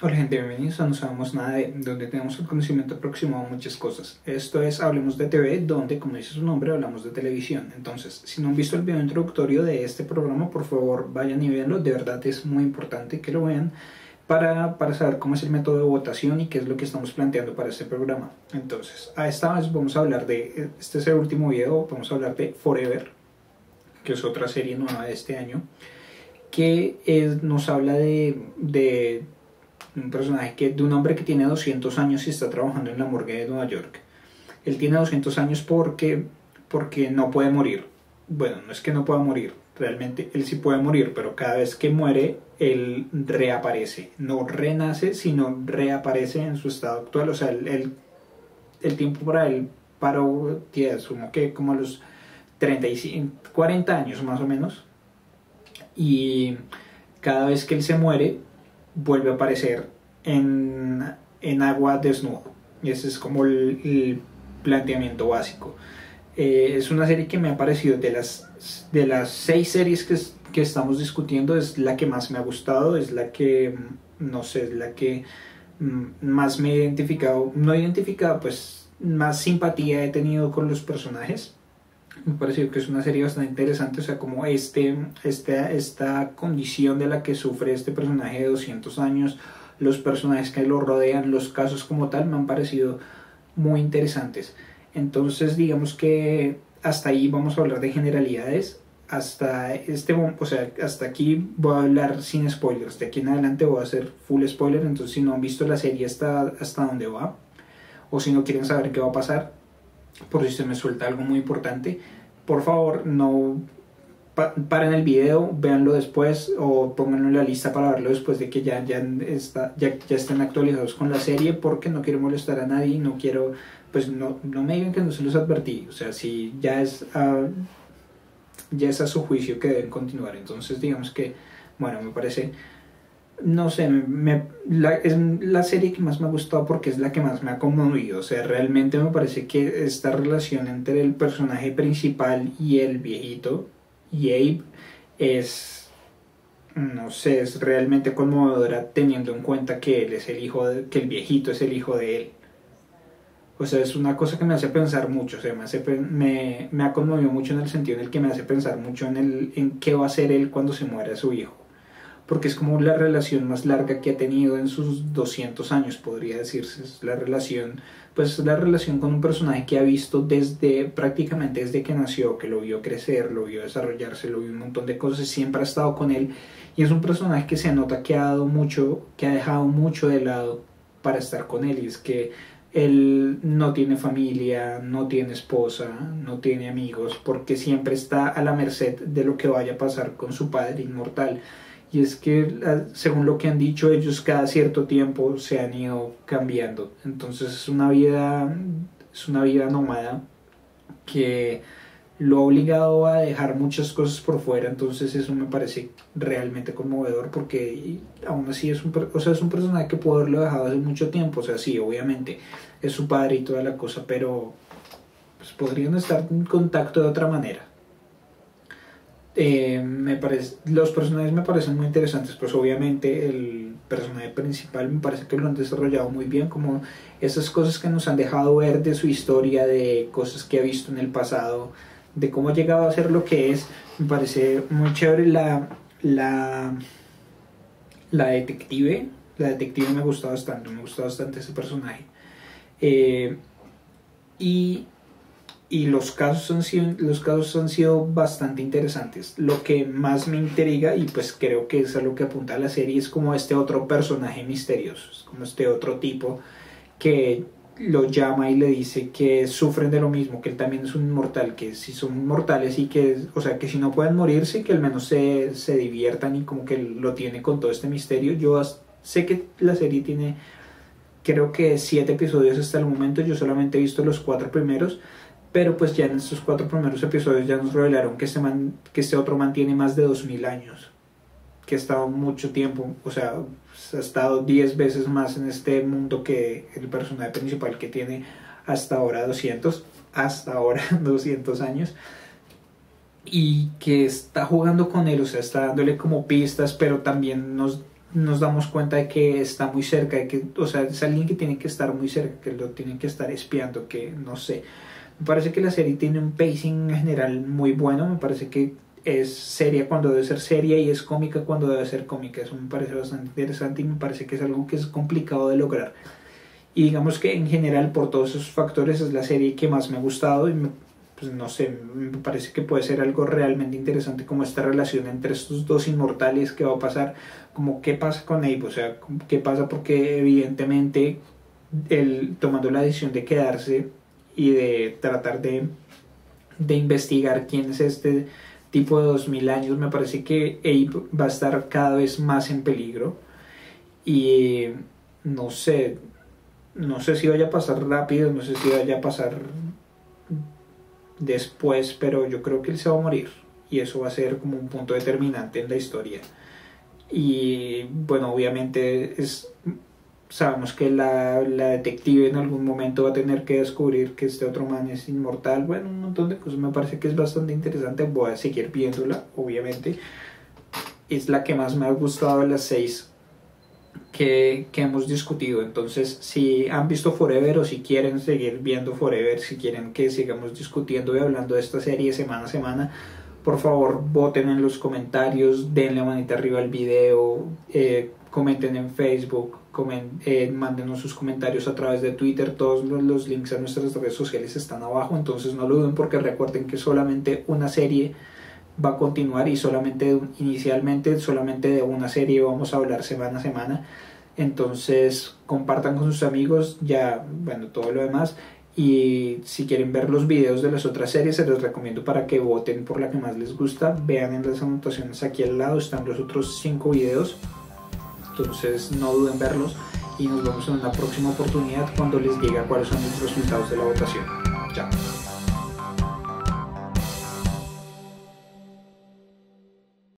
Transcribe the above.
Hola gente, bienvenidos a No Sabemos Nada de, donde tenemos el conocimiento aproximado a muchas cosas. Esto es Hablemos de TV, donde, como dice su nombre, hablamos de televisión. Entonces, si no han visto el video introductorio de este programa, por favor vayan y véanlo. De verdad es muy importante que lo vean para saber cómo es el método de votación y qué es lo que estamos planteando para este programa. Entonces, a esta vez vamos a hablar de, este es el último video, vamos a hablar de Forever, que es otra serie nueva de este año, que nos habla de un personaje de un hombre que tiene 200 años y está trabajando en la morgue de Nueva York. Él tiene 200 años porque no puede morir. Bueno, no es que no pueda morir, realmente él sí puede morir, pero cada vez que muere, él reaparece. No renace, sino reaparece en su estado actual. O sea, el tiempo para él paró, asumo que como a los 35, 40 años más o menos. Y cada vez que él se muere, vuelve a aparecer en agua desnudo. Y ese es como el planteamiento básico. Es una serie que me ha parecido de las 6 series que estamos discutiendo, es la que más me ha gustado, es la que, no sé, es la que más me he identificado, no he identificado, pues más simpatía he tenido con los personajes. Me ha parecido que es una serie bastante interesante, o sea, como esta condición de la que sufre este personaje de 200 años, los personajes que lo rodean, los casos como tal, me han parecido muy interesantes. Entonces, digamos que hasta ahí vamos a hablar de generalidades. Hasta aquí voy a hablar sin spoilers. De aquí en adelante voy a hacer full spoiler, entonces si no han visto la serie hasta dónde va, o si no quieren saber qué va a pasar, por si se me suelta algo muy importante, por favor no paren el video, véanlo después o pónganlo en la lista para verlo después de que ya estén actualizados con la serie, porque no quiero molestar a nadie, no quiero, pues no me digan que no se los advertí, o sea, si ya es a su juicio que deben continuar. Entonces digamos que, bueno, me parece, no sé, es la serie que más me ha gustado porque es la que más me ha conmovido. O sea, realmente me parece que esta relación entre el personaje principal y el viejito, y Abe, es, no sé, es realmente conmovedora teniendo en cuenta que él es que el viejito es el hijo de él. O sea, es una cosa que me hace pensar mucho, o sea, me ha conmovido mucho en el sentido en el que me hace pensar mucho en qué va a hacer él cuando se muera su hijo, porque es como la relación más larga que ha tenido en sus 200 años, podría decirse. Es la relación con un personaje que ha visto prácticamente desde que nació, que lo vio crecer, lo vio desarrollarse, lo vio un montón de cosas, siempre ha estado con él, y es un personaje que se nota que ha dejado mucho de lado para estar con él, y es que él no tiene familia, no tiene esposa, no tiene amigos, porque siempre está a la merced de lo que vaya a pasar con su padre inmortal. Y es que, según lo que han dicho ellos, cada cierto tiempo se han ido cambiando. Entonces es una vida nómada que lo ha obligado a dejar muchas cosas por fuera. Entonces eso me parece realmente conmovedor, porque aún así es un personaje que pudo haberlo dejado hace mucho tiempo. O sea, sí, obviamente es su padre y toda la cosa, pero pues podrían estar en contacto de otra manera. Los personajes me parecen muy interesantes, pues obviamente el personaje principal me parece que lo han desarrollado muy bien, como esas cosas que nos han dejado ver de su historia, de cosas que ha visto en el pasado, de cómo ha llegado a ser lo que es. Me parece muy chévere la detective. La detective me gusta bastante ese personaje. Y los casos han sido bastante interesantes. Lo que más me intriga, y pues creo que es a lo que apunta la serie, es como este otro personaje misterioso, es como este otro tipo que lo llama y le dice que sufren de lo mismo, que él también es un inmortal, que si son inmortales y o sea, que si no pueden morirse, que al menos se diviertan, y como que lo tiene con todo este misterio. Yo sé que la serie tiene, creo que 7 episodios hasta el momento, yo solamente he visto los 4 primeros, pero pues ya en estos 4 primeros episodios ya nos revelaron que este otro man tiene más de 2000 años, que ha estado mucho tiempo, o sea, ha estado 10 veces más en este mundo que el personaje principal, que tiene hasta ahora 200 años, y que está jugando con él, o sea, está dándole como pistas, pero también nos damos cuenta de que está muy cerca, de que, o sea, es alguien que tiene que estar muy cerca, que lo tienen que estar espiando, que no sé. Me parece que la serie tiene un pacing en general muy bueno, me parece que es seria cuando debe ser seria y es cómica cuando debe ser cómica. Eso me parece bastante interesante y me parece que es algo que es complicado de lograr. Y digamos que en general por todos esos factores es la serie que más me ha gustado y pues no sé, me parece que puede ser algo realmente interesante como esta relación entre estos dos inmortales, qué va a pasar, como qué pasa con Abe, o sea, qué pasa porque evidentemente él tomando la decisión de quedarse y de tratar de investigar quién es este tipo de 2000 años, me parece que Abe va a estar cada vez más en peligro y no sé, no sé si vaya a pasar rápido, no sé si vaya a pasar después, pero yo creo que él se va a morir y eso va a ser como un punto determinante en la historia. Y bueno, obviamente sabemos que la detective en algún momento va a tener que descubrir que este otro man es inmortal. Bueno, un montón de cosas, me parece que es bastante interesante. Voy a seguir viéndola, obviamente. Es la que más me ha gustado de las 6 que hemos discutido. Entonces, si han visto Forever o si quieren seguir viendo Forever, si quieren que sigamos discutiendo y hablando de esta serie semana a semana, por favor voten en los comentarios, denle manita arriba al video, comenten en Facebook, mándenos sus comentarios a través de Twitter. Todos los links a nuestras redes sociales están abajo, entonces no lo duden, porque recuerden que solamente una serie va a continuar y inicialmente solamente de una serie vamos a hablar semana a semana. Entonces compartan con sus amigos, ya bueno, todo lo demás. Y si quieren ver los videos de las otras series, se los recomiendo para que voten por la que más les gusta. Vean en las anotaciones aquí al lado, están los otros 5 videos, entonces no duden en verlos. Y nos vemos en una próxima oportunidad cuando les diga cuáles son los resultados de la votación. Chao.